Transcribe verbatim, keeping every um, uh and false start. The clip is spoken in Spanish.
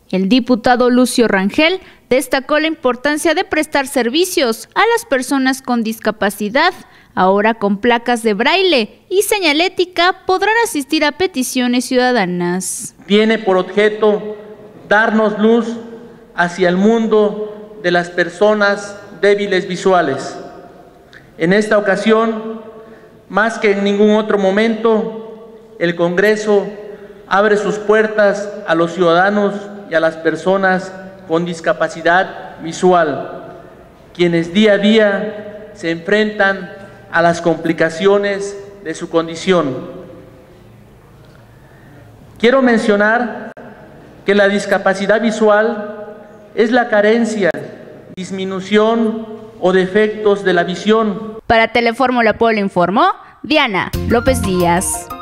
El diputado Lucio Rangel destacó la importancia de prestar servicios a las personas con discapacidad. Ahora con placas de braille y señalética podrán asistir a peticiones ciudadanas. Tiene por objeto darnos luz hacia el mundo de las personas débiles visuales. En esta ocasión, más que en ningún otro momento, el Congreso abre sus puertas a los ciudadanos y a las personas con discapacidad visual, quienes día a día se enfrentan a las complicaciones de su condición. Quiero mencionar que la discapacidad visual es la carencia, disminución o defectos de la visión. Para Telefórmula Puebla informó Diana López Díaz.